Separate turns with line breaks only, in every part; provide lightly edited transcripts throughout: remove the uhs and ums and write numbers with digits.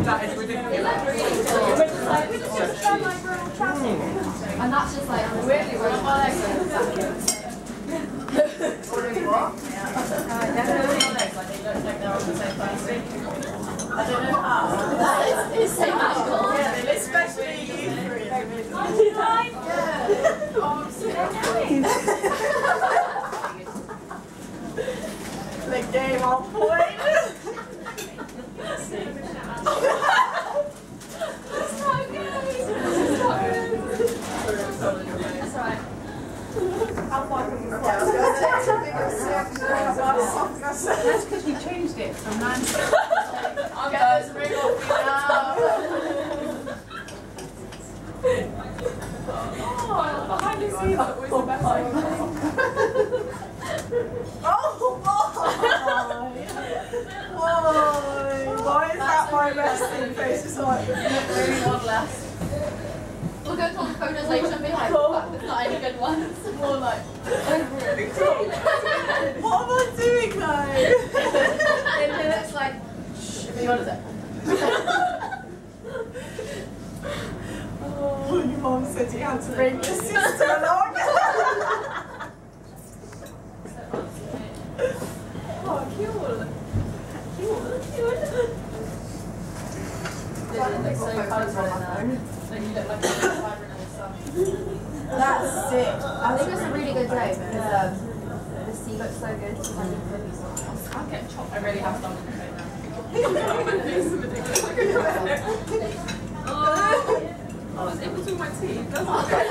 That is ridiculous.
And that's just like, weirdly, one of my legs is exactly what?
I don't know how.
That is so magical.
Yeah, especially you three. Yeah. Oh, I'm so nice. The game on point.
That's because you changed it from 9 to 6.
I'll get this ring off you now.
Behind the scenes, that was the best one.
Why is that my resting face? It's like
Really one less. We'll go to all the photos later and be like, fuck, there's not any good ones.
more like what am I doing though?
And then it's like, shh, what is it?
Oh, your mum said you had to bring your sister along. Oh, cute. That's sick.
I think it's a really good day because the sea looks so good.
I'm getting chopped. I really have stomach pain now. Oh, it's in between my teeth. That's not good.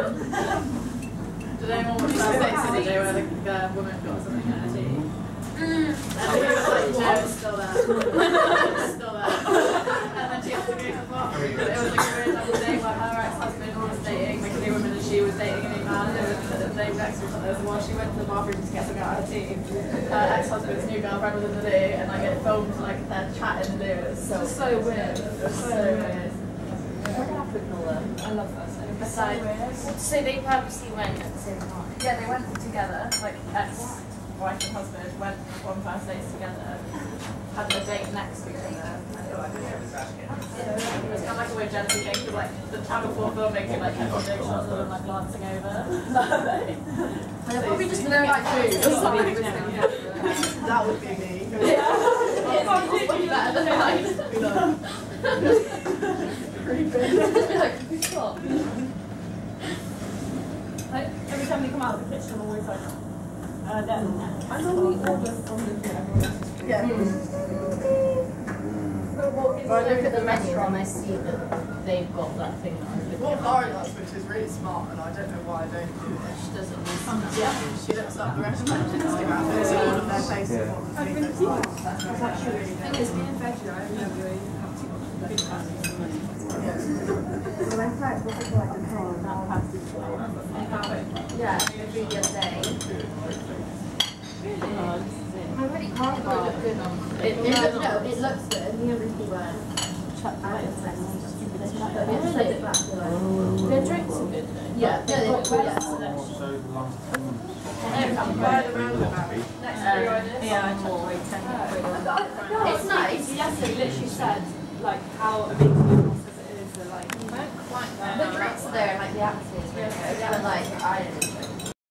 Did anyone watch that Sex and the Day where the woman got something in her teeth? And he was like, no, it's still there. It's still there. And then she had to go to the bathroom. But it was like a weird double date where her ex-husband was dating like a new woman and she was dating a new man. And they were next to each other. So while she went to the bathroom to get something out of her teeth, her ex-husband's new girlfriend was in the loo and like it filmed like their chat in the loo. It was so weird. It was so weird.
We're gonna have to ignore them. I love that.
So they purposely went at the same time?
Yeah, they went together, like ex-wife and husband went on first dates together, had a date next to each other. It was kind of like a weird jealousy thing because like the Channel 4 filmmaker like kept on doing shots of them like glancing over.
They're probably just looking like food.
That would be me.
Yeah. It's better than mine.
Creepy.
Like, every time they come out of the kitchen, I'm always like, I normally order from the
Yeah.
If I look at the restaurant, I see that they've got that thing that I'm looking
What
at.
Lauren does, which is really smart, and I don't know why I don't do this.
She doesn't listen.
Yeah, she looks up the restaurant and just give out all of their faces and what the food looks like. That's actually really good.
It's being veggie, I don't know if you have to big fancy money.
Yeah, the food the other day. I really can't go. It looks good. You really weren't.
Their drinks are good though.
Yeah,
By the roundabout.
Yeah, I told her
It's nice.
yesterday literally said like how amazing the process it is. They're like,
The drinks are there and like the atmosphere is really good. But like, I didn't enjoy it.